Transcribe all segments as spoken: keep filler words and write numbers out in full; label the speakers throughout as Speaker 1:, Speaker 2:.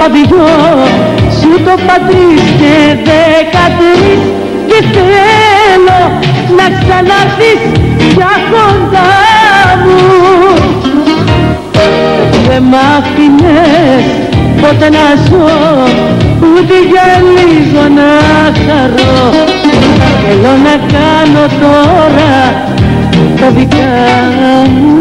Speaker 1: παπαδιό σου το πατρίς και δεκατρείς και θέλω να ξανάρθεις πια κοντά μου. Δεν μ' άφηνες ποτέ να ζω, ούτε για λίγο να χαρώ. Θέλω να κάνω τώρα τα δικά μου.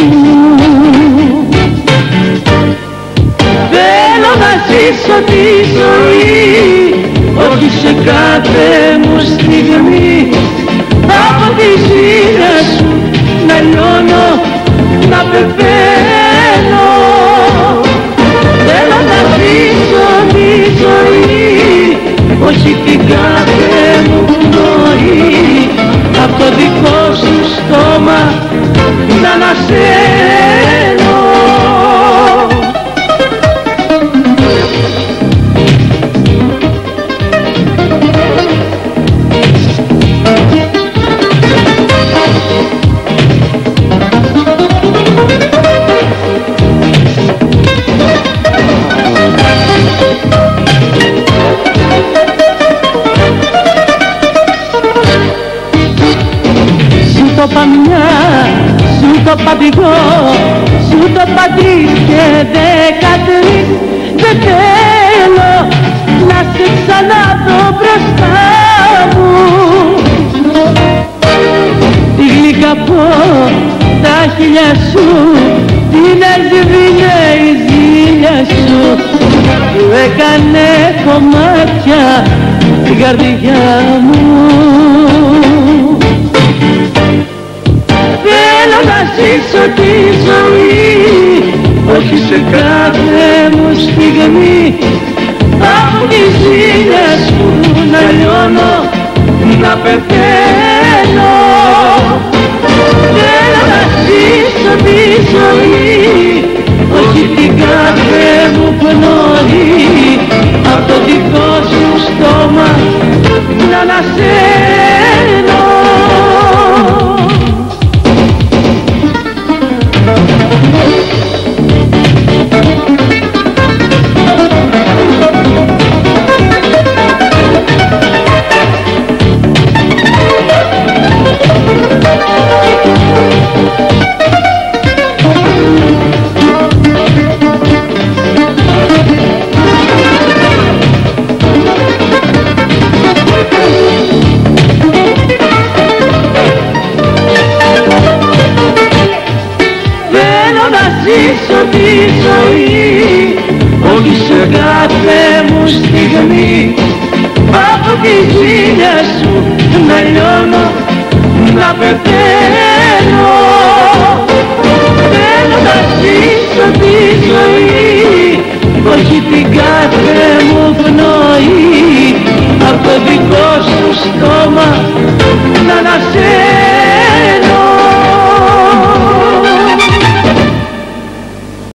Speaker 1: Θέλω να ζήσω τη ζωή, όχι σε κάθε μου στιγμή. Από τη ζήλια σου να λιώνω, να πεθαίνω. Θέλω να ζήσω τη ζωή, όχι την κάθε μου πνοή. Απ' το δικό σου στόμα να ανασένω. Σου το παμιά, σου το παπηγό, σου το πατρίς και δεκατρείς. Δεν θέλω να σε ξαναδώ μπροστά μου. Τη γλυκά πω τα χείλια σου, την έσβηνε η ζήλια σου, που έκανε κομμάτια την καρδιά μου. Θέλω να ζήσω τη ζωή, όχι σε κάθε μου στιγμή. Από τη ζήλια σου να λιώνω, να πεθαίνω. Θέλω να ζήσω τη ζωή, όχι την κάθε μου πνοή. Απ' το δικό σου στόμα να ανασένω. Ζήσω τη ζωή, όχι σε κάθε μου στιγμή. Από τη ζήλια σου να λιώνω, να πεθαίνω. Θέλω να ζήσω τη ζωή, όχι την κάθε μου πνοή. Απ' το δικό σου στόμα